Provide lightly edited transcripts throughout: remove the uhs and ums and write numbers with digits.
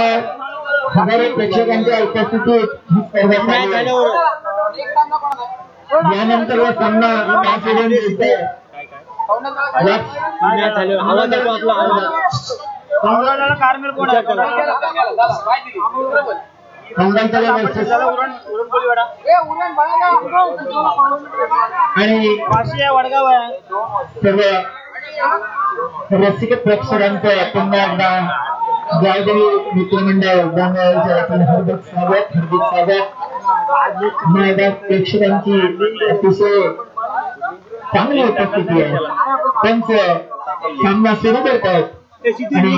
हजारो प्रेक्षकांच्या उपस्थितीत ही स्पर्धा चालू आहे। यानंतर हा सामना मॅच दिसतोय। सर्व रसिक प्रेक्षकांचं पुन्हा एकदा गावदेवी मित्रमंडळ हार्दिक स्वागत मैदान प्रेक्षकांची अतिशय चांगली उपस्थिती आहे। त्यांच सामना सुरू करतात आणि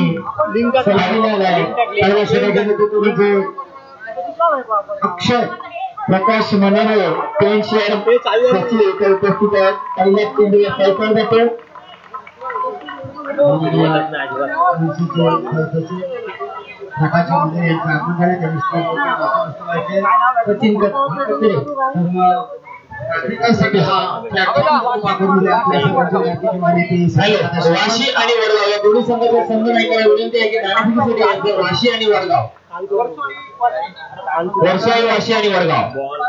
अक्षय प्रकाश मनारे सचिव उपस्थित आहेत। पहिल्या चेंडूला सायकल जातो वाशी आणि वडगाव या दोन्ही संघाचा संघ नायकाला विनंती आहे की नाणेफेकीसाठी वाशी आणि वडगाव वाशी आणि वडगाव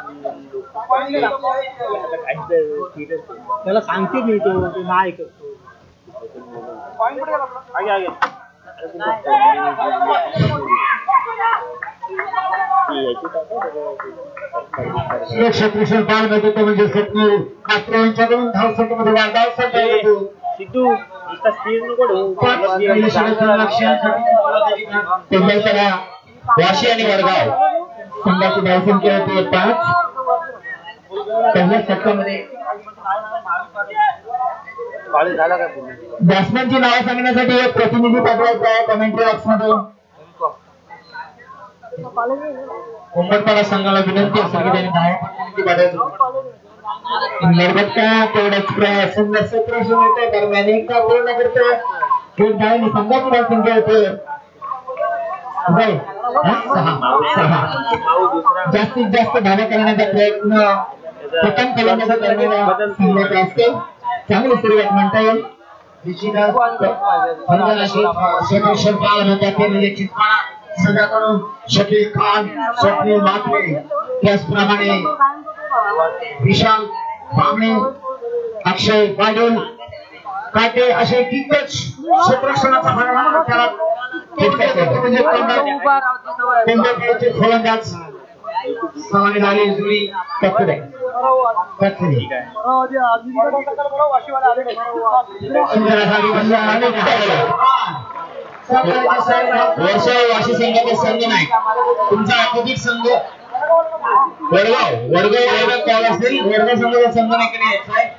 त्याला सांगते मी तो नाही करतो सुरक्षा पाल मिळतो म्हणजे स्वप्नील मात्र यांच्याकडून धावसंख्येमध्ये वाढ सिद्धू वाशी आणि वडगाव संघाची धावसंख्या होती 5 पहिल्या षटकामध्ये। बॅट्समॅनची नावं सांगण्यासाठी एक प्रतिनिधी पाठवायचा आहे कमेंट्री बॉक्समध्ये। उंबरपाडा संघाला विनंती असेल की त्यांनी नाव प्रतिनिधी पाठवायचं निर्भत्ता तेवढाच सुंदर सत्रशे मीटर दरम्यान एकदा पूर्ण करतो एक धावनी संघाची धावसंख्या होते जास्तीत जास्त धावा करण्याचा प्रयत्न प्रथम फलंदाजा करणाऱ्या संघाचा असतो। चांगली सुरुवात म्हणता येईल। संघाकडून शकील खान स्वप्नील मात्रे त्याचप्रमाणे विशाल बामणे अक्षय पाटील काटे असे दिग्गज क्षेत्ररक्षणाचा फलंदाज समाने झाले जुळी कचरे वाशी संघाचा संघ नाही तुमचा अपोजिट संघ वडगाव कॉल असेल वडगाव संघाचा संघ नाही कडे यायचा आहे।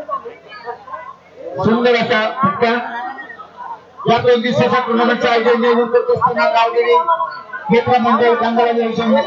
सुंदर असा फटका या 2 दिवसाच्या टुर्नामेंटचं आयोजन नियोजन करत असताना गावदेवी मित्रमंडळ कांगडा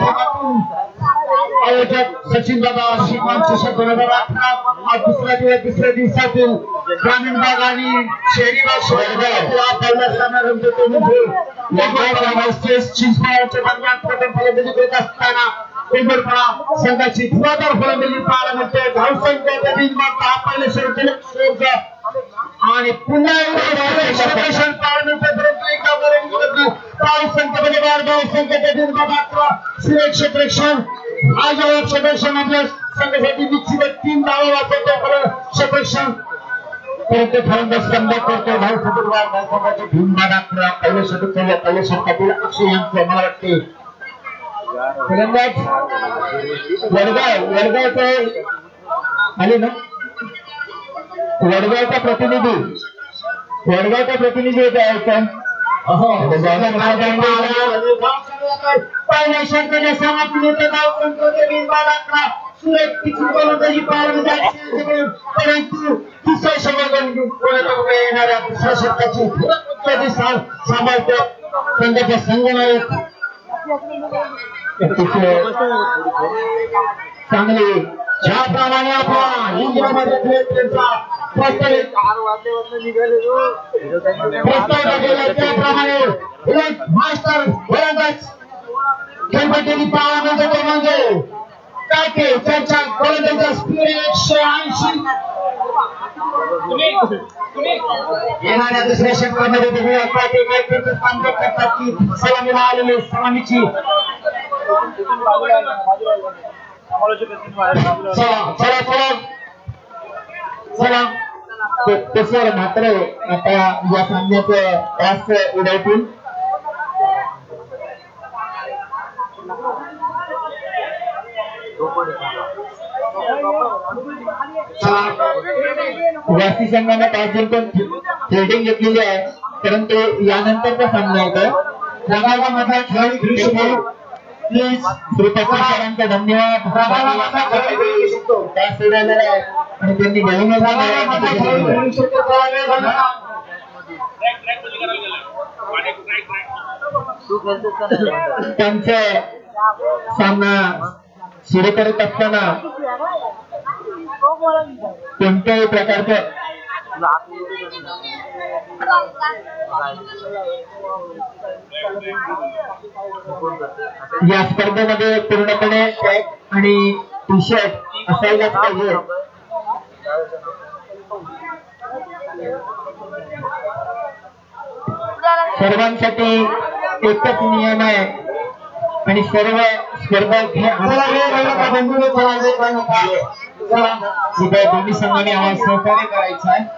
आयोजक सचिन दादा श्रीमान चषक 2018 आज दुसऱ्या दिवसातील ग्रामीण भाग आणि शहरी भाग पहिला सामना रंगतो म्हणजे चिंचपाड्याच्या दरम्यान प्रथम फलंदाजी करत असताना उंबरपाडा संघाची धुवाधार फलंदाजी पाहायला मिळते। धावसंख्या पहिल्या शेवटच्या आणि पुन्हा सेलिब्रेशन पाहायला मिळते परंतु धावसंख्येमध्ये वाढ धावसंख्येच्या बिंदू मात्र सुरक्षा प्रेक्षण आज क्षेत्ररक्षण आपल्या संघासाठी निश्चित 3 धावा वाचवतो क्षेत्ररक्षण परंतु फलंदाज कमबॅक करतो। धावसंख्येत वाढ धावसंख्येच्या भिंबाडात पहिल्या षटकातील अक्षय यांचं मला वाटते फलंदाज वडगावचा आले ना वडगावचा प्रतिनिधी होता पहिल्या षटकाच्या समाप्तीनंतर धावसंख्येच्या बिंबाडात सुरक्षित फलंदाजी पाहायला जायची परंतु दुसऱ्या षटकात येणाऱ्या दुसऱ्या षटकाची सांभाळतो संघाचा संघनायक चांगले ज्याप्रमाणे आपण इंग्रजीमध्ये त्यांचा त्याप्रमाणे मास्टर फलंदाज खेळपट्टी पाहायला म्हणजे काटे त्यांच्या गोलंदाजीचा स्पीड 180. येणाऱ्या दुसऱ्या षटकामध्ये बघूया काटे काय काम करतात की सलामीला आलेले सलामीची चला तसं मात्र आता या सामन्याचं तास उडवतील. जास्ती संघाने टॉस जिंकून फिल्डिंग घेतलेली आहे परंतु यानंतरचा सामना होता रंगाचा खेळाडू प्लीज श्रीप्रकाश सरांचा धन्यवाद. टॉस उडवलेला आहे आणि त्यांनी घेऊन त्यांचा सामना सुरू करत असताना कोणत्याही प्रकारचं या स्पर्धेमध्ये पूर्णपणे ट्रॅक आणि टी शर्ट असायलाच पाहिजे. सर्वांसाठी एकच नियम आहे आणि सर्व स्पर्धक दोन्ही संघाने आम्हाला सहकार्य करायचं आहे.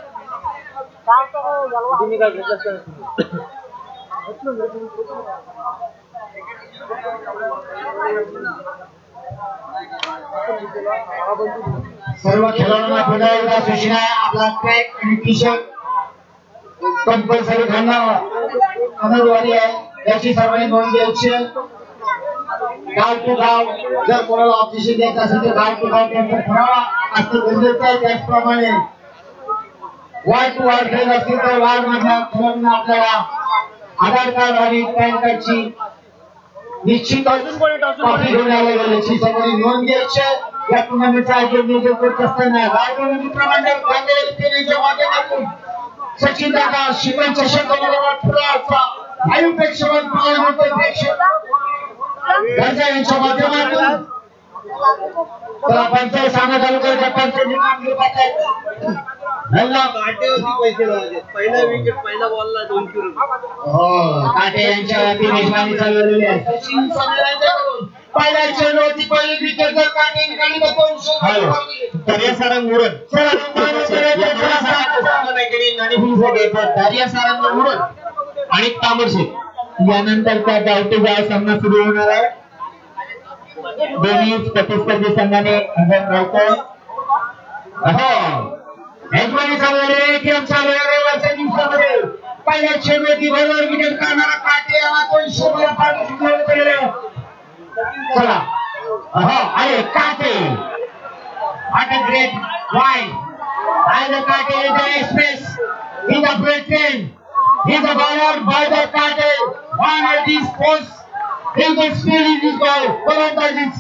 सर्व खेळाडूंना पुन्हा एकदा सूचना आहे आपला ट्रॅक आणि टी शर्ट कंपल्सरी घालणं अनिवार्य आहे याची सर्वांनी नोंद घ्यायची. गाव टू गाव जर कोणाला ऑब्जेक्शन द्यायचं असेल तर गाव टू गाव त्यांचा ठरावा असं गरजेचं आहे. त्याचप्रमाणे वार्ड टू वार्ड खेळ असतील तर वार्ड मधल्या खेळाडूंना आपल्याला आधार कार्ड आणि पॅन कार्डची निश्चितच कॉपी घेऊन याची सर्वांनी नोंद घ्यायची. या टुर्नामेंटचं आयोजन नियोजन करत असताना गावप्रमाणे सेनेच्या माध्यमातून सचिन दादा शिवण चषक 2018चा लाईव्ह प्रेक्षण प्रेक्षक गरजा यांच्या माध्यमातून पंचायत सांगा तालुक्याच्या पंचायती काम घेतात आहेत. काटे होती पैसे लावायचे पहिला विकेट पहिला बॉलला 200 रुपये. हो काटे यांच्या वतीने मेजबानी चालवलेली आहे. सचिन समेरांच्याकडून पहिल्या चेंडूवरती पहिली विकेट जर काटे निकाली तर 200 रुपये. दर्यासारंग मुरड दर्यासारंग मुरड आणि तामरशेठ यानंतरचा गावटे गाव सामना सुरू होणार आहे. दोन्ही प्रतिस्पर्धी संघाने हजर राहतो. मेजबानी चालवलेले गेम चालू आहे. रविवारच्या दिवसामध्ये पहिल्या चेंडूवरती बरोबर विकेट काढणारा काटे याला 200 रुपये पारितोषिक दिलेलं. चला अरे काटे what a great wide and the Kate is the express in the breaking he's a bowler by the Kate one of these posts in the speed in this ball goaltenders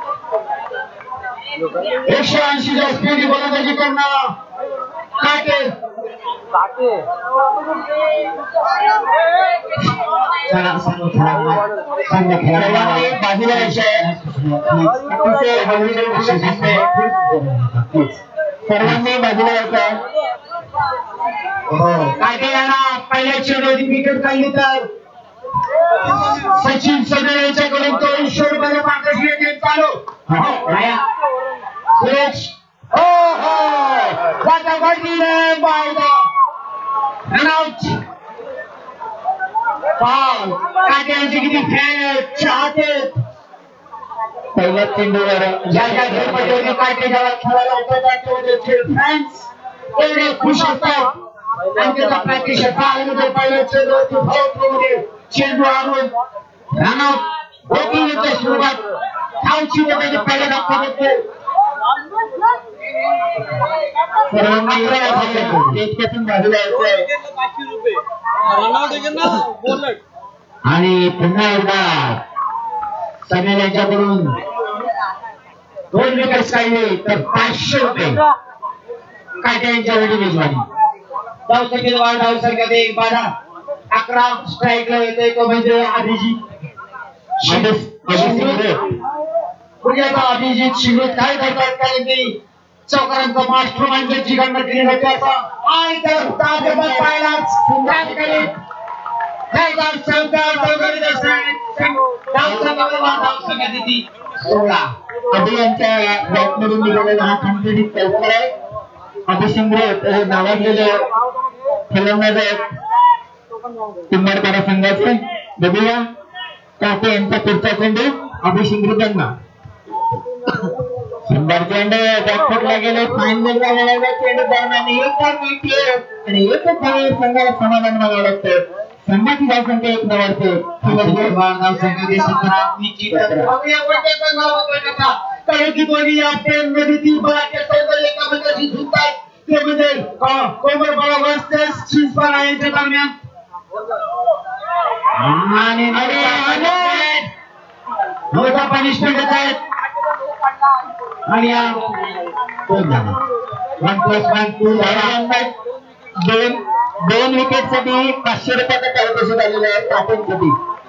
180 च्या स्पीड गोलंदाजी करणारा काटे बाजूला सर्वांनी बाजूला यायचं. काटे यांना पहिल्या चेंडूवरती विकेट काढली तर सचिन समेर यांच्याकडून 200 रुपये पारितोषिक चालू. सुरेश काट्यांचे किती फॅन चाहते पहिल्या चेंडूवर ज्या ज्या खेळपट्टीवरती काटे जेव्हा खेळायला उतरतात फॅन्स एवढे खुश असतात आणि त्याचा प्रॅक्टिस पहिल्या चेंडूवरती भावमध्ये चेंडू आणून रनआउट बॅटिंगच्या सुरुवात धावची वगैरे पहिल्या दाखवत आणि पुन्हा एकदा समेर यांच्याकडून 2 विकेट्स काढले तर 500 रुपये काटे यांच्या वेळी मेजबानी. धावसंख्येत वाढ धावसंख्येत एक बाधा 11 स्ट्राईकला येतोय तो म्हणजे अभिजित पुण्याचा अभिजित शिंदे काय करतात कारण की चौकारांचा मास्टर माइंडची गणना केली जाते असं आणि तर ताब्यात पाहिलाच त्या ठिकाणी अभियांच्या बॅटमधून निघालेला हा कंप्लीट चौकार आहे. अभिशिंद्रे हे नावाजलेले फलंदाज आहेत कुंभारपाडा संघाचे. बघूया काके यांचा पुढचा चेंडू अभिशिंद्रे त्यांना सुंदर चेंडू बॅकफुटला गेले. फायनलला गेलेला चेंडू दरम्यान एकच मिनिट आणि एकच धाव संघाला समाधान मानावं लागतं. संघाची धावसंख्या एक नवाडते कारण की दोन्ही या प्रेममध्ये ती बळाच्या सौंदर्य एकामेकाशी झुकतात ते म्हणजे कोमरपाडा वर्सेस शिंदपाडा यांच्या दरम्यान मोठा पनिशमेंट देत आहेत आणि 1+1 दोन विकेट साठी 500 रुपयाचा पारितोषिक आलेलं आहे काटेंसाठी.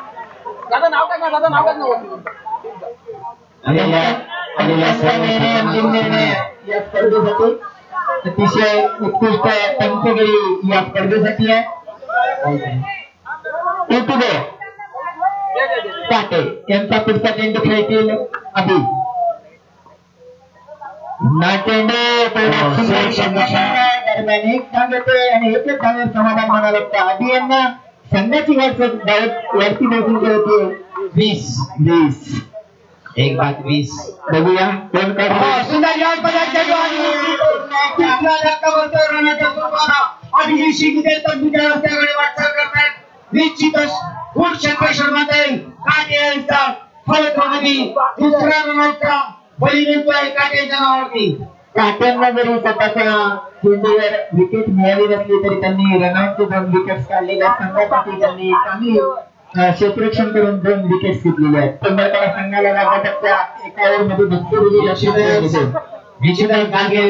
या स्पर्धेसाठी अतिशय उत्कृष्ट पंचगिरी या स्पर्धेसाठी आहे. काटे यांचा पुढचा चेंडू खेळतील अभि दरम्यान एक धाव येते आणि एकच धावेवर समाधान मानावं लागतं. अभि यांना संघाची वरती बसून होते 20 1/20. बघूया कोण निश्चितच गुड क्षेत्रक्षण मध्ये काटे यांचा फलकामध्ये दुसऱ्या रनाचा बळी मिळतोय काटेच्या नावावरती. काट्यांना जरी स्वतःच्या चेंडूवर विकेट मिळाली नसली तरी त्यांनी रनआउटचे 2 विकेट्स काढलेल्या संघासाठी त्यांनी चांगली क्षेत्ररक्षण करून 2 विकेट्स घेतलेले आहेत. कुंभारपाडा संघाला लागण्याच्या एका ओव्हरमध्ये भरपूर निश्चितच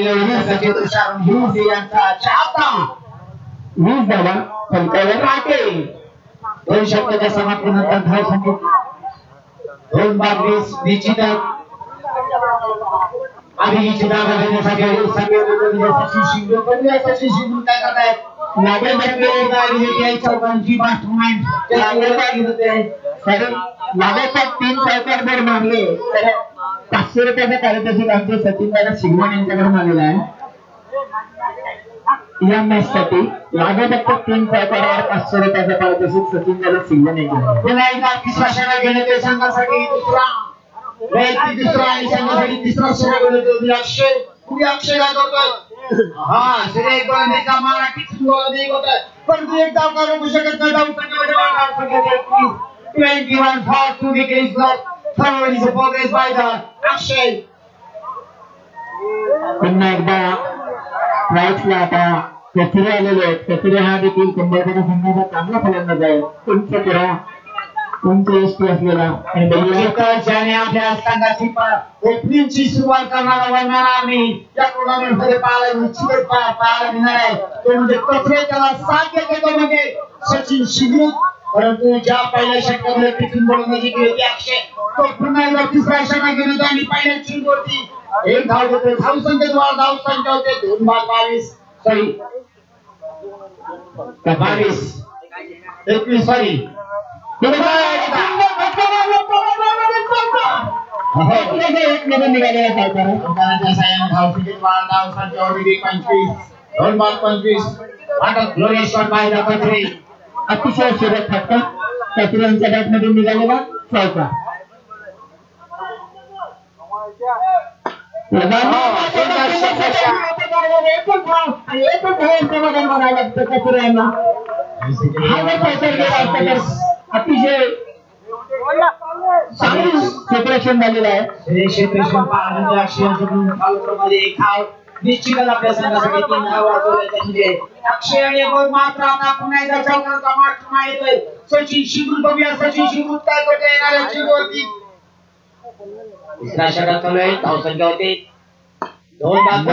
धावा फलकावर काटे 2 षटकाच्या समाप्तीनंतर धाव संख्या 2/20 निश्चितच आधीची धावा घेण्यासाठी सचिन शिंदे काय करतायत चौकांची मास्टरमाइंड लागायच्या 3 चौकार जर मारले तर 500 रुपयाचा पारितोषिक आमचे सचिन दादा शिगवण यांच्याकडे मागलेला आहे. या मॅच साठी लागत फक्त 3 चौकारावर 500 रुपयाचा पारितोषिक सचिन दादा शिगवण यांच्याकडे. तिसरा षटक घेण्याच्या संघासाठी दुसरा आणि संघासाठी तिसरा षटक घेण्याचा अक्षय गाजवतोय. हा श्री गोलंदाजीचा मराठी गोलंदाजी होतोय पण एक धाव काढू शकत नाही. धाव संख्येमध्ये 21 for 2 wickets left. Thoroughly is a progress by the Akshay. पुन्हा एकदा राईट्सला आता कचरे आलेले आहेत. कचरे हा देखील कुंभारपाडा संघाचा चांगला फलंदाज आहे. उंच यष्टी असलेला आणि ज्याने आपल्या संघाची ओपनिंगची सुरुवात करणारा वनमॅन आर्मी या टुर्नामेंट मध्ये पाहायला निश्चितच पाहायला मिळणार आहे तो म्हणजे कचरे. त्याला साथ देतो म्हणजे सचिन शिंदे. परंतु ज्या पहिल्या षटकामध्ये टिकून गोलंदाजी केली ती अक्षय तो पुन्हा एकदा तिसऱ्या षटकात गेला आणि पहिल्या चेंडूवरती एक धाव घेतो. धाव संख्येद्वारे धाव संख्या होते 2/22 सॉरी 21 सॉरी निघालेला अतिशय सुरत फटका कचऱ्यांच्या बॅटमधून निघालेला चौका. कचऱ्यांना अतिशय क्षेत्ररक्षण झालेलं आहे. निश्चितच आपल्या संघासाठी 3 धावा वाचवल्या म्हणजे अक्षय आणि मात्र आता पुन्हा एकदा चौकांचा मार्क येतोय. सचिन शिंदे बघूया सचिन शिंदे काय करते येणाऱ्या चेंडूवरती. तिसरा षटक चालू आहे. धाव संख्या होते 2 धाव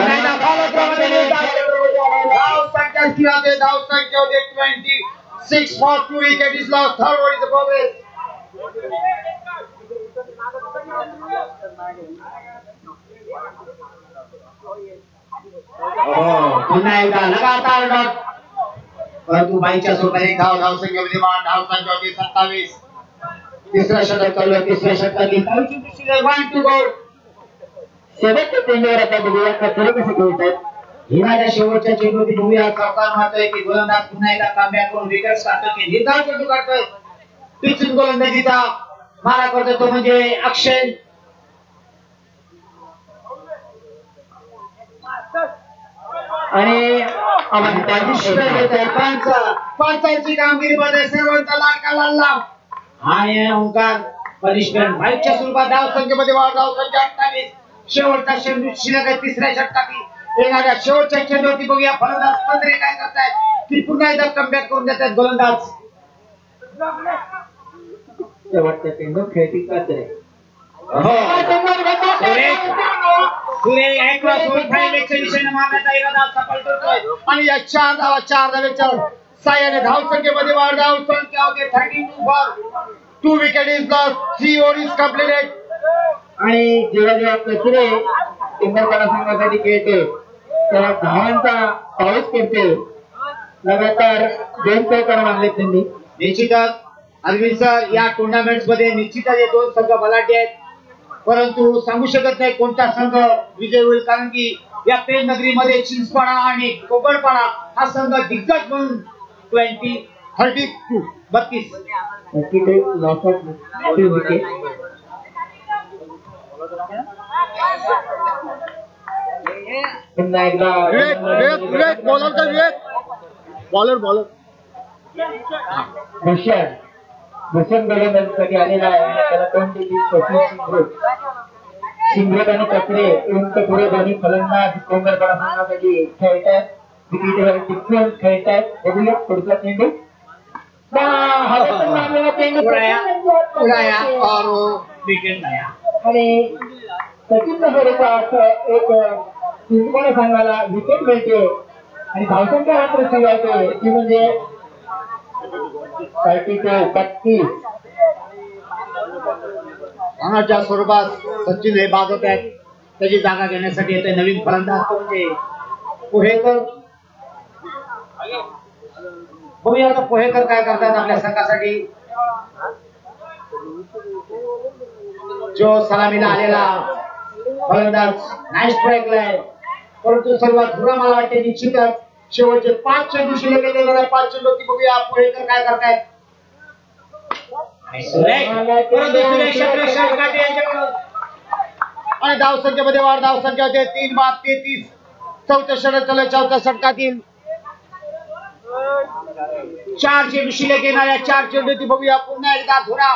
संख्या होते 26 for 2 wicket is lost. Third over is the progress. पुन्हा एकदा लगातार डॉट परंतु बाईच्या स्वरूपात एक धाव संख्या विद्यमान धाव संख्या होती 27. तिसरा षटक चालू आहे. तिसऱ्या षटकातील 1 to go. शेवटच्या चेंडूवर आता बघूया कचरे कसे खेळतात. हिनाच्या शेवटच्या चेंडूवरती बघूया चौकार मारतोय की गोलंदाज पुन्हा एकदा कमबॅक करून विकेट काढतो की निर्धाव चेंडू काढतोय. पिचून गोलंदाजीचा मारा करतोय तो म्हणजे अक्षय. आणि पंचांची कामगिरी मध्ये सर्वांचा लाडका लाडला आणि ओंकार पनिशमेंट बाईकच्या स्वरूपात धाव संख्येमध्ये वाढ. धाव संख्या 28. शेवटचा चेंडू शिल्लक आहे तिसऱ्या षटकातील येणाऱ्या शेवटच्या चेंडूवरती बघूया फलंदाज कचरे काय करतायत की पुन्हा एकदा कमबॅक करून देतात गोलंदाज. शेवटच्या चेंडू खेळती कचरे. आणि या 4 धावेच्या साह्याने धाव संख्येमध्ये वाढ. धाव संख्या होते 32 for 2 wicket is lost. 3 overs completed. आणि जेव्हा कचरे टिंबरपाडा संघासाठी खेळते तेव्हा धावांचा पाऊस पडते. लगातार 2 चौकार मारले त्यांनी. निश्चितच अरविंद सर या टुर्नामेंट्स मध्ये निश्चितच हे 2 संघ बलाढ्य आहेत परंतु सांगू शकत नाही कोणता संघ विजय होईल कारण की या पेन नगरीमध्ये चिंचपाडा आणि कोकणपाडा हा संघ दिग्गज म्हणून 32 बॉलर भूषण गोलंदाजीसाठी आलेला आहे. त्याला शिंगरेट आणि कचरे उंच पुढे दोन्ही फलंदाज कोंगरपाडा संघासाठी खेळतात. विकेटवर टिकून खेळतात. बघूया पुढचा चेंडू आणि सचिन स्वरूपात एक चिंचपाडा संघाला विकेट मिळते आणि धावसंख्या मात्र सांगायचे ती म्हणजे 32. अनाच्या स्वरूपात सचिन हे बाजवत आहेत. त्याची जागा घेण्यासाठी येतोय नवीन फलंदाज म्हणजे पोहेकर. बघूया आता पोहेकर काय करतात आपल्या संघासाठी. जो सलामीला आलेला फलंदाज नाईस ब्रेकला आहे परंतु सर्वात धुरा मला वाटते निश्चितच शेवटचे 5 चेंडू शिल्लक गेलेले 5 चेंडू बघूया पोहेकर काय करतायत. आणि धाव संख्येमध्ये वाढ. धाव संख्या होते 3 बाद 33. चौथ्या षटक चालू. चौथ्या षटकातील 4 चेंडू शिल्लक येणाऱ्या 4 चेंडू ती बघूया पुन्हा एकदा धुरा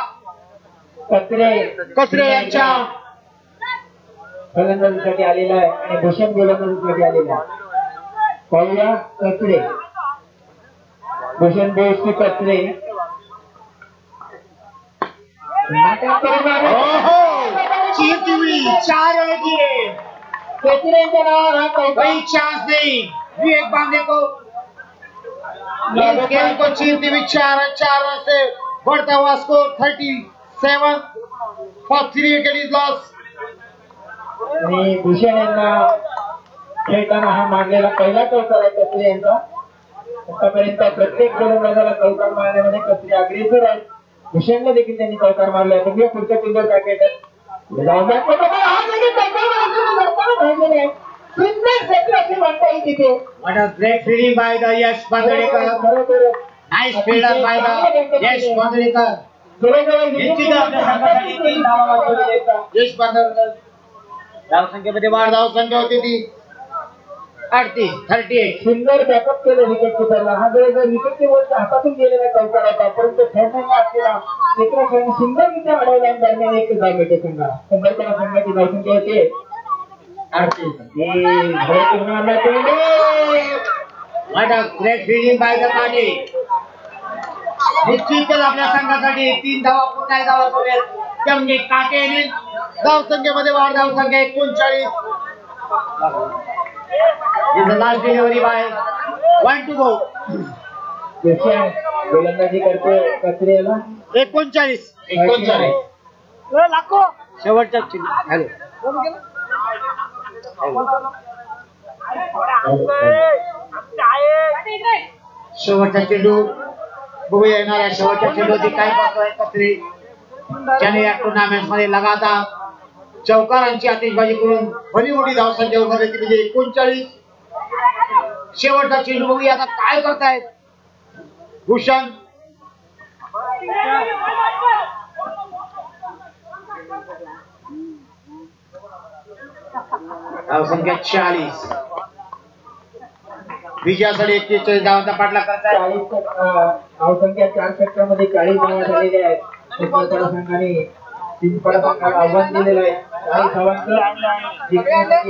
कचरे यांच्या फलंदाजीसाठी आलेला आहे आणि भूषण गोलंदाजीसाठी आलेला आहे. पाहूया कचरे भूषण बोस कचरे कोई चांस नहीं. विवेक बांधे को खेल को चीरती हुई 4 रन से बढ़ता हुआ score 37 for 3 wicket is loss. आणि भूषण यांना खेळताना हा मारलेला पहिला चौकार आहे कचरे यांचा. आतापर्यंत प्रत्येक गोलंदाजाला चौकार मारण्यामध्ये कचरे अग्रेसर आहेत. भूषणला देखील त्यांनी चौकार मारलाय. बघूया पुढच्या चेंडूवर काय खेळतात. Great fielding by the Yash Bandalekar. Nice fielder by the Yash Bandalekar. Yash Bandalekar धाव संख्येमध्ये वाढ. धाव संख्या होती ती 38. सुंदर बॅकअप केलं विकेट किपरला. हा जर विकेट वरच्या हातातून गेलेला चौकार होता परंतु खेळताना आपल्याला क्षेत्रफळ सुंदररित्या अडवल्या दरम्यान एक धाव मिळते संघाला. संघाच्या संघाची धाव संख्या होते 38. ग्रेट फील्डिंग बाय द काटे. निश्चितच आपल्या संघासाठी 3 धावा पुन्हा धावा करूयात त्या म्हणजे काटेने. धाव संख्येमध्ये वाढ. धाव संख्या 39. is the last delivery by 1 to go. गोलंदाजी करते कचरेला 39 शेवटचा चेंडू. शेवटचा चेंडू बघूया येणाऱ्या शेवटच्या चेंडूची काय करतोय कत्री ज्याने या टुर्नामेंट मध्ये लगातार चौकारांची आतिषबाजी करून भली मोठी धावसंख्या उभारली म्हणजे 39. शेवटचा चेंडू बघूया आता काय करतायत भूषण. धावसंख्या 40. विजयासाठी 41 धावांचा पाठलाग करताय. धावसंख्या 4 षटकामध्ये 40 धावा झालेल्या आहेत. चिखलदरा संघाने चिंचवड संघाला आव्हान दिलेलं आहे. 40 धावांचं जिंकण्यासाठी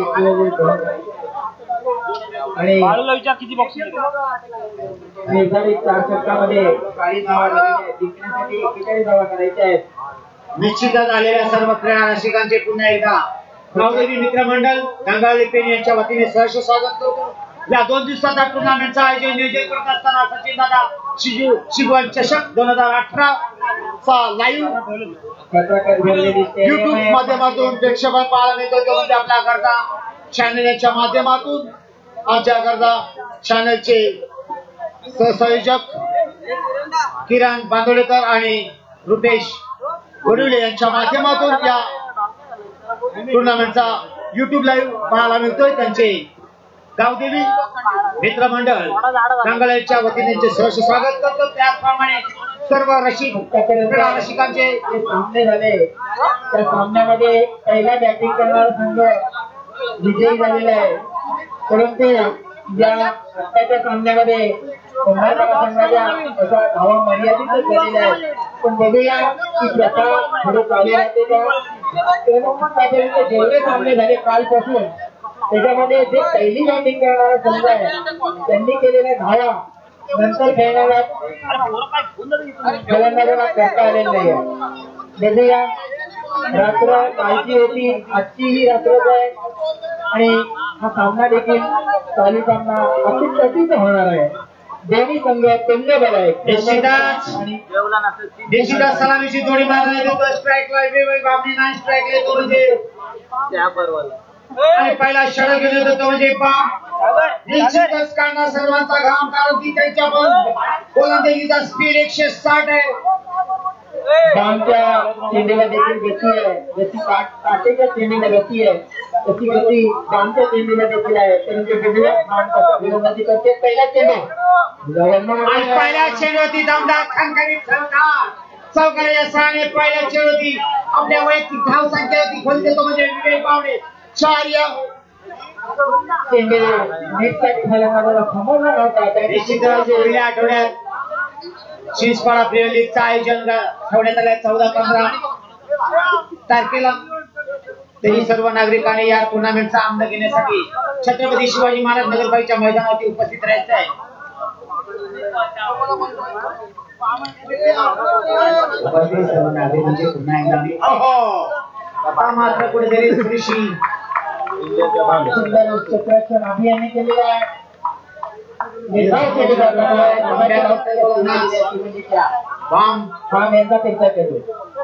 आणि किती बॉक्स निर्धारित 4 षटकामध्ये 40 धावा झालेल्या आहेत. जिंकण्यासाठी 41 धावा करायच्या आहेत. निश्चितच आलेल्या सर्व क्रीडा रसिकांचे पुन्हा एकदा गावदेवी मित्रमंडळ गंगावली पेन यांच्या वतीने सहर्ष स्वागत करतो. या 2 दिवसाचा टुर्नामेंटचं आयोजन नियोजन करत असताना सचिन दादा शिगवण चषक 2018 चा लाईव्ह युट्यूब माध्यमातून प्रेक्षकांना पाहायला मिळतो. तो म्हणजे आपल्या करता चॅनलच्या माध्यमातून आमच्या करता चॅनलचे सहसंयोजक किरण बांदोडेकर आणि रुपेश गोडुले यांच्या माध्यमातून या टुर्नामेंटचा युट्यूब लाईव्ह पाहायला मिळतोय. त्यांचे गावदेवी मित्रमंडळ गंगावलीच्या वतीने सहर्ष स्वागत करतो. त्याचप्रमाणे सर्व क्रीडा रसिकांचे सामने झाले त्या सामन्यामध्ये पहिला बॅटिंग करणारा संघ विजयी झालेला आहे. परंतु या आताच्या सामन्यामध्ये संघाच्या असा धावा मर्यादितच झालेला आहे. पण बघूया की प्रथा पुढे चालू राहते का. आतापर्यंत जेवढे सामने झाले कालपासून त्याच्यामध्ये जे पहिली बॅटिंग करणारा संघ आहे त्यांनी केलेल्या धावा नंतर खेळणारा फलंदाजाला करता आलेला नाही आहे. बघूया रात्र कालची होती आजची ही रात्रच आहे आणि हा सामना देखील चालू सामना अति कठीण होणार आहे. दोन्ही संघ तुल्य बल आहेत. निश्चितच सलामीची जोडी मारली देतो. स्ट्राईकला वेगवेगळे बाबने नाही स्ट्राईक येतो म्हणजे त्या बरोबर आणि पहिला षटक घेऊन येतो म्हणजे निश्चितच काढणार सर्वांचा घाम कारण की त्यांच्या पण गोलंदाजीचा स्पीड 160 आहे. बामच्या चेंडूला देखील गती आहे. जशी काटेच्या चेंडूला गती आहे तशी गती बामच्या चेंडूला देखील आहे. परंतु बघूया बाम कसा गोलंदाजी करते. पहिला चेंडू पहिल्या चेंडूवरती दमदार खणखणीत चौकाराच्या सहाने पहिल्या चेंडूवरती आपल्या वैयक्तिक धाव संख्येवरती खोल देतो म्हणजे विवेक पावडे 4 चेंडू नीट फलंदाजाला थांबवला नव्हता. निश्चितच गेल्या आठवड्यात शिंसपाडा प्रीमियर लीगचं आयोजन ठेवण्यात आलंय 14-15 तारखेला. तरी सर्व नागरिकांनी या टुर्नामेंटचा आनंद घेण्यासाठी छत्रपती शिवाजी महाराज नगरपालिकेच्या मैदानावरती उपस्थित राहायचं आहे. सर्व नागरिकांचे पुन्हा एकदा मात्र कुठेतरी थोडीशी अभियान केलेलं आहे. बाम यांचा पेक्षा चेंडू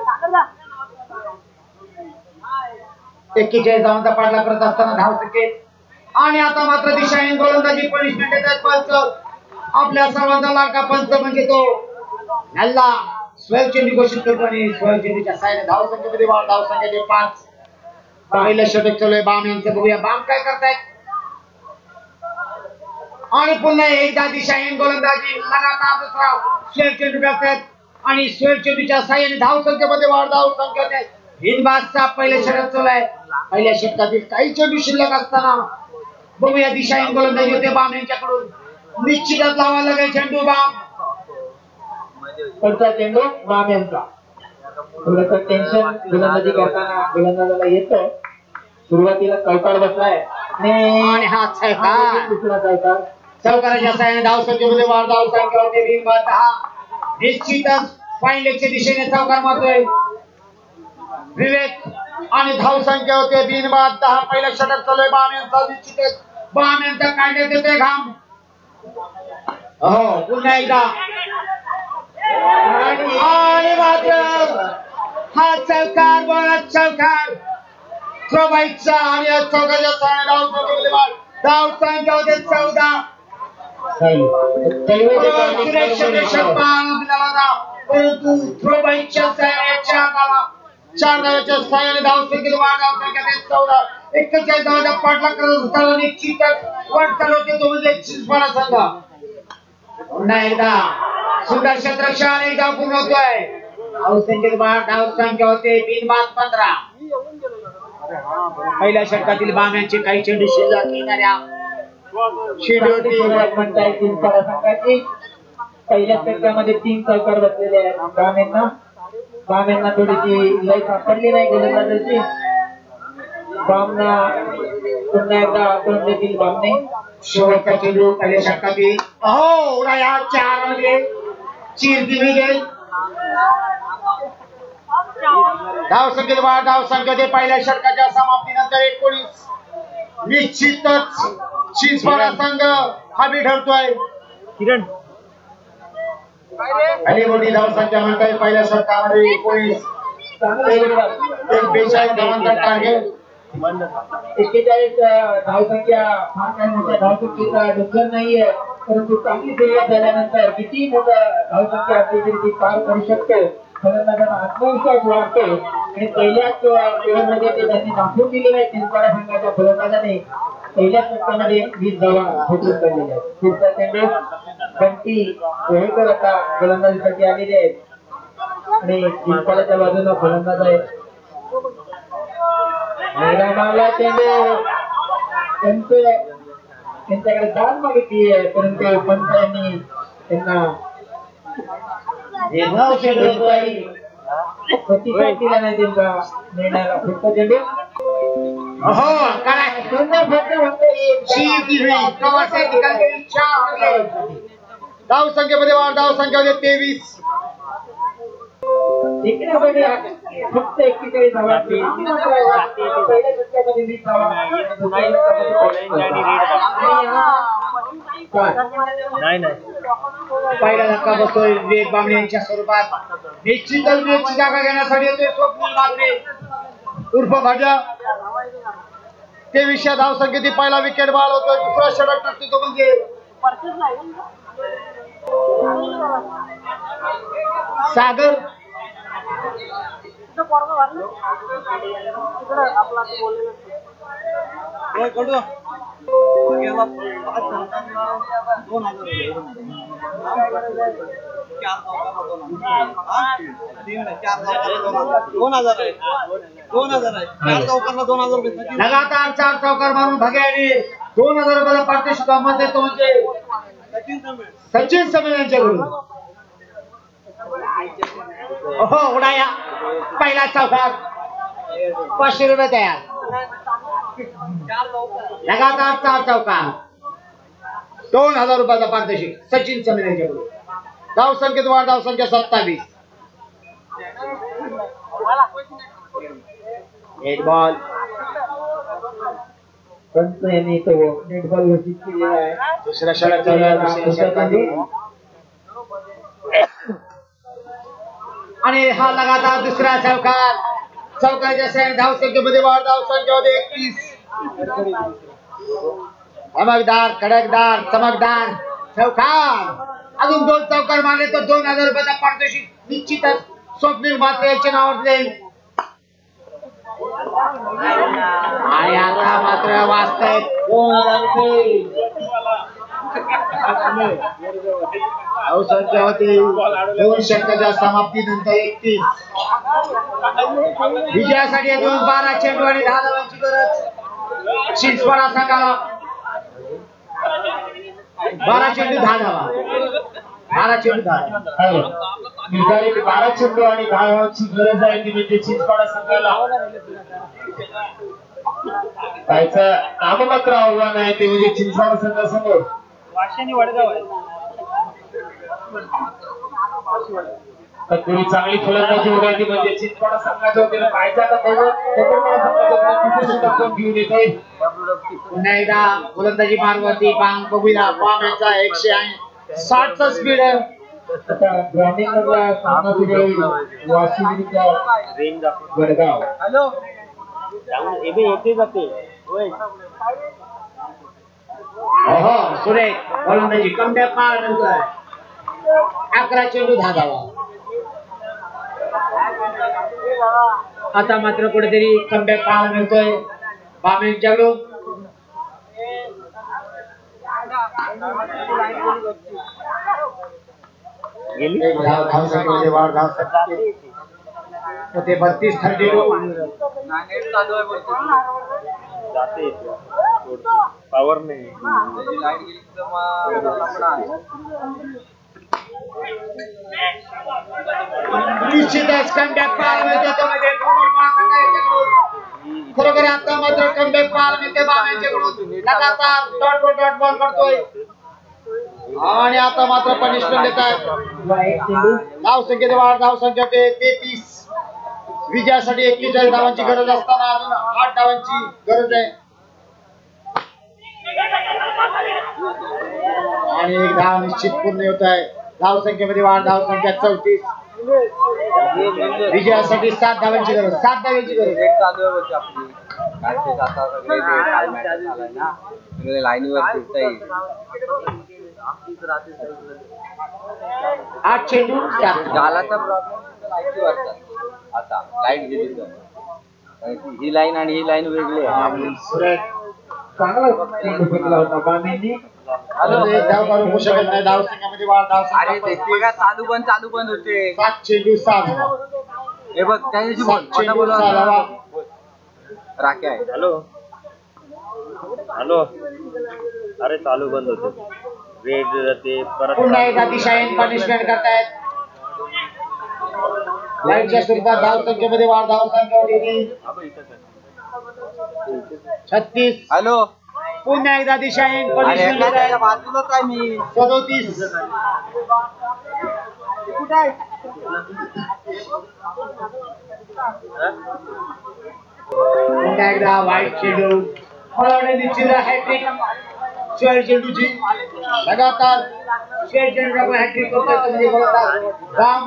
41 धावांचा पाठलाग करत असताना धाव संख्येत आणि आता मात्र दिशाहीन गोलंदाजी पनिशमेंट देतात पंच. आपल्या सर्वांचा लाडका पंच म्हणजे तो नल्ला स्वयं चेंडू घोषित करतो आणि स्वयं चेंडूच्या साहाय्याने धाव संख्येमध्ये वाढ. धाव संख्येचे 5. पहिलं षटक चालू बाम यांचं बघूया बाम काय करतायत आणि पुन्हा एकदा दिशाहीन गोलंदाजी लगातार दुसरा स्वयं चेंडू करतायत आणि स्वयं चेंडूच्या साहाय्याने धाव संख्येमध्ये वाढ. धाव संख्येत हिंदबाजचा पहिलं षटक चालू आहे. पहिल्या षटकातील काही चेंडू शिल्लक असताना बघूया दिशाहीन गोलंदाजी होते बाम यांच्याकडून. निश्चितच लावा लागेल चेंडू बाम. पुढचा चेंडू बाम यांचा. थोडंसं टेन्शन गोलंदाजी करताना गोलंदाजाला येतं. सुरुवातीला चौकार बसलाय आणि हा दुसरा चौकार. चौकाराच्या साहाय्याने धाव संख्येमध्ये वाढ. धाव संख्या होते 10. निश्चितच फाईन लेगच्या दिशेने चौकार मारतोय विवेक आणि धाव संख्या होते 10. पहिलं षटक चालू आहे बाम यांचा. निश्चितच बाम यांचा काढण्यात येतोय घाम. हो पुन्हा एकदा आणि मात्र हा चौकार बळा चौकार थ्रोबाईटचा आणि या चौकाच्या धाव संख्या होते 14 परंतु थ्रोबाईटच्या सहाय्याने 4 धावाच्या सहाय्याने धाव संख्येत वाढ धाव संख्या 14 41 धावाचा पाठलाग करत असताना निश्चितच वाटचाल होते तो म्हणजे चिंचवाडा संघ पुन्हा एकदा सुंदर क्षेत्ररक्षण एक धाव पूर्ण होतोय धाव संख्येत वाढ धाव संख्या होते बिनबाद 15 पहिल्या षटकातील बाम्यांचे काही चेंडू शिल्लक येणाऱ्या शेवटी म्हणता येईल संघाची पहिल्या षटकामध्ये 3 चौकार बसलेले आहेत बाम्यांना थोडीशी लय सापडली नाही गोलंदाजाची बामना पुन्हा एकदा आक्रमण देखील बामने शेवटचा चेंडू पहिल्या षटकातील उडा या 4 मध्ये चीर दिली गेली धाव संख्येत वाढ धाव संख्या ते पहिल्या षटकाच्या समाप्तीनंतर 19 निश्चितच चिंचवाडा संघ हवी ठरतोय किरण आणि मोठी धाव संख्या म्हणताय पहिल्या षटकामध्ये 19 42 धावांचा टार्गेट 41 धावसंख्या फार काही मोठ्या धावसंख्येचा डोंगर नाहीये परंतु चांगली सुरुवात झाल्यानंतर किती मोठा धावसंख्या असली तरी ती पार करू शकतो फलंदाजांना आत्मविश्वास वाढतो आणि पहिल्याच ओव्हरमध्ये ते त्यांनी दाखवून दिलेलं आहे चिंचवाडा संघाच्या फलंदाजाने पहिल्या षटकामध्ये 20 धावा ठोकून काढलेल्या आहेत पुढचा चेंडू बंटी कोहेकर आता फलंदाजीसाठी आलेले आहेत आणि चिंचवाड्याच्या बाजूला फलंदाज आहेत मैदानाला चेंडू त्यांच्याकडे दाद मागितली आहे परंतु पंत यांनी त्यांना प्रतिसाद दिला नाही त्यांचा निर्णयाला पुढचा चेंडू धाव संख्येमध्ये वाढ धाव संख्या होते 23 फक्त 41 धावा पहिल्या षटकामध्ये 20 धावा पहिला धक्का बसतोय विवेक बामणे यांच्या स्वरूपात निश्चितच विवेकची जागा घेण्यासाठी येतोय स्वप्नील बामणे उर्फ भाजा 23 धाव संख्येतील पहिला विकेट बॉल होतोय दुसरा षटक टाकतो तो म्हणजे सागर लगातार 4 चौकार मारून भग्याने 2000 रुपयाला पारितोषिक मध्ये तो म्हणजे सचिन समीर यांच्याकडून उडाया पहिला चौकार 500 रुपये तयार लगातार 4 चौकार 2000 रुपयाचा पारितोषिक सचिन समीर यांच्याकडून धाव संख्येत वाढ धाव संख्या 27 नेट बॉल पंत यांनी तो नेट बॉल घोषित केलेला आहे दुसऱ्या षटकामध्ये आणि हा लगातार दुसरा चौकार चौकाच्या सहाय्याने धाव संख्येमध्ये वाढ धाव संख्या होते 31 चमकदार कडकदार चमकदार चौकार अजून 2 चौकार मारले तर 2000 रुपयाचा पारितोषिक निश्चितच स्वप्नील म्हात्रे यांच्या नावावर जाईल आणि आता मात्र वाचतायत 2000 रुपये धाव संख्या होती 2 षटकाच्या समाप्तीनंतर 31 विजयासाठी 12 चेंडू आणि 10 धावांची गरज चिंचवाडा संघाला 12 चेंडू 10 धावा 12 चेंडू 10 12 चेंडू आणि 10 धावांची गरज आहे ती म्हणजे चिंचवाडा संघाला त्याचं नाममात्र आव्हान आहे ते म्हणजे चिंचवाडा संघासमोर वाशिनी वडगाव आहे तत्पूर्वी चांगली फलंदाजी उडाली म्हणजे चिंचवाडा संघाच्या वतीने पाहायचा घेऊन येते पुन्हा एकदा फलंदाजी मारवरती पांग बघूया पाम यांचा 160 चा स्पीड आहे आता ग्रामीणला सामना सुरू होईल वाशिनी विरुद्ध वडगाव सुरेख गोलंदाजी कमबॅक मार नंतर 11 चेंडू 10 धावा. आता मात्र कुठेतरी कमबॅक पाहायला मिळतोय बामेंच्याकडून. ते 32-32 पावर नाही. निश्चितच कमबॅक पाहायला मिळते त्यामध्ये खरोखर आता मात्र कमबॅक पाहायला मिळते बामेंच्याकडून. लगातार डॉट बॉल करतोय आणि आता मात्र पनिशमेंट देत आहेत. धावसंख्येत वाढ. धावसंख्या 33. विजयासाठी 41 धावांची गरज असताना अजून 8 धावांची गरज आहे आणि एक धाव निश्चित पूर्ण होत आहे. धावसंख्येमध्ये वाढ. धावसंख्या 34. विजयासाठी 7 धावांची गरज. 7 धावांची गरज. लाईनीवर फिरता येईल. 8 चेंडू 7 गालाचा प्रॉब्लेम लाईटची वाटतात. आता लाईट गेली तर ही लाईन आणि ही लाईन वेगळी आहे. चांगला चेंडू फेकला होता बामेंनी. धाव काढू शकत नाही. धावसंख्येमध्ये वाढ. अरे ते चालू बंद होते. 7 चेंडू 7 धावा. हे बघ त्याच्याशी बोल. आता बोल. राख्या आहे. हॅलो अरे चालू बंद होते. वेट ते परत पुन्हा एकदा दिशाहीन पनिशमेंट करतायत. लाईनच्या स्वरूपात धावसंख्येमध्ये वाढ. धावसंख्या 36. हॅलो पुन्हा एकदा दिशाहीन पनिशमेंट करतायत. बाजूलाच आहे मी. 37. पुन्हा एकदा वाईट चेंडू. हळवणे निश्चित हॅट्रिक. 16 चेंडूची लगातार 16 चेंडू हॅट्रिक करतोय राम.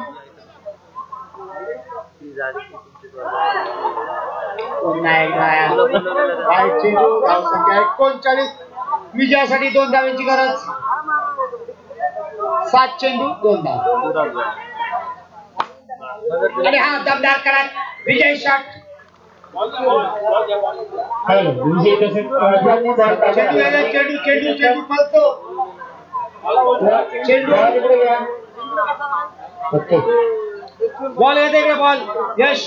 पुन्हा एकदा वाईट चेंडू. धावसंख्या 39. विजयासाठी 2 धावांची गरज. 7 चेंडू 2 धावा. आणि हा दमदार करत विजय शॉट. चेंडू पळतो. बॉल येते इकडे. बॉल यश.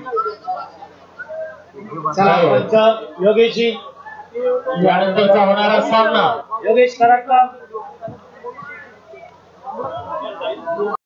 चला योगेशजी यानंतरचा होणारा सामना योगेश कराडकर.